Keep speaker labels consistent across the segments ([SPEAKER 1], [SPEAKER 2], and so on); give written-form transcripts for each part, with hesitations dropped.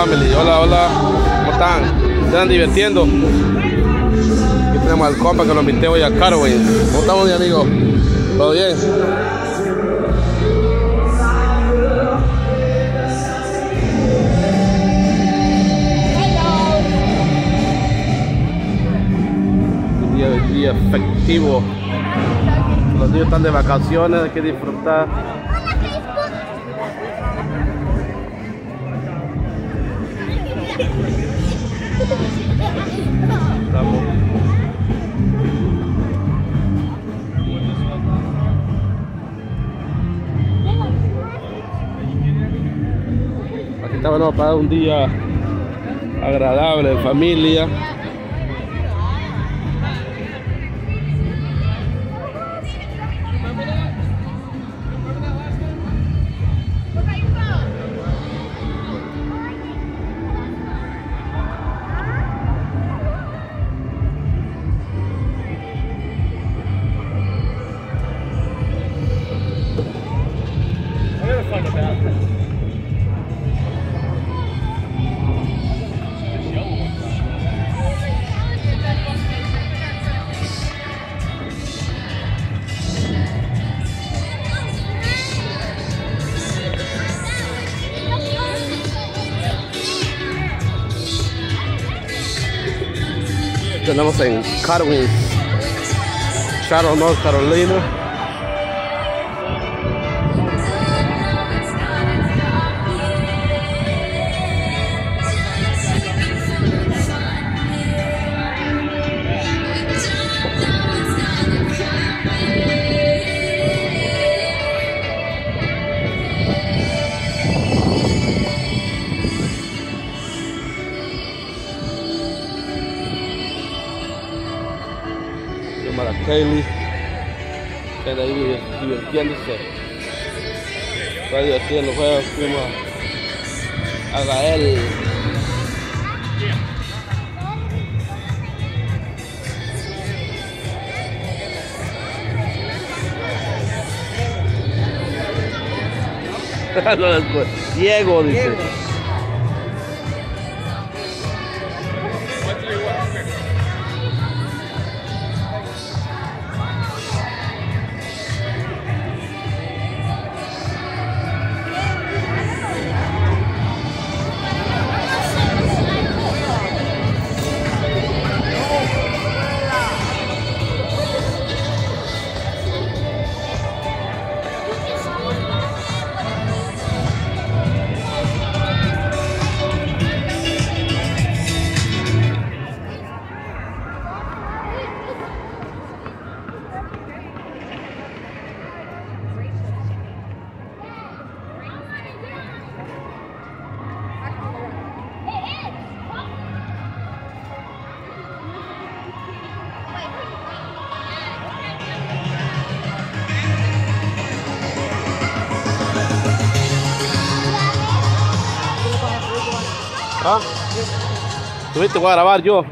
[SPEAKER 1] family. Hola, hola. ¿Cómo están? ¿Se están divirtiendo? Aquí tenemos al compa que lo invité hoy a Carwin. ¿Cómo estamos, mi amigo? ¿Todo bien? Un día efectivo. Los niños están de vacaciones, hay que disfrutar. Estamos. Aquí estamos para un día agradable en familia. Estamos en Carwin, Charlotte, North Carolina. Para Kaylee, que de ahí divirtiéndose. Está divirtiendo el juego. Fuimos a Gael. Diego dice. ¿Ah? ¿Tuviste? Voy a grabar yo.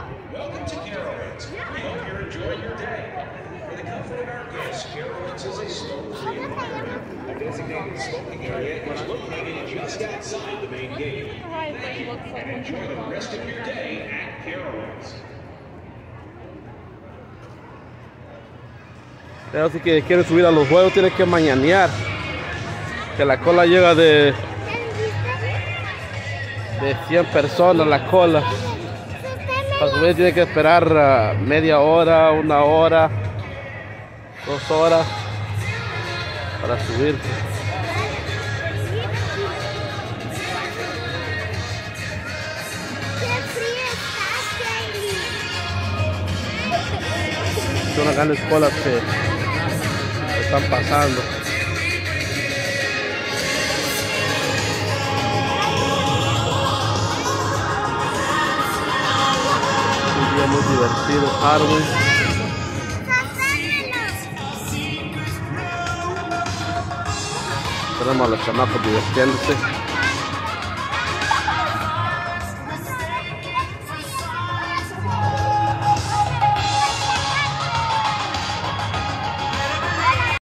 [SPEAKER 1] Pero si que quieren subir a los juegos tienen que mañanear, que la cola llega de 100 personas la cola. Para subir tiene que esperar media hora, 1 hora, 2 horas para subir. Son las grandes colas que están pasando. Muy divertido, Carwin. Tenemos a los chamacos divirtiéndose.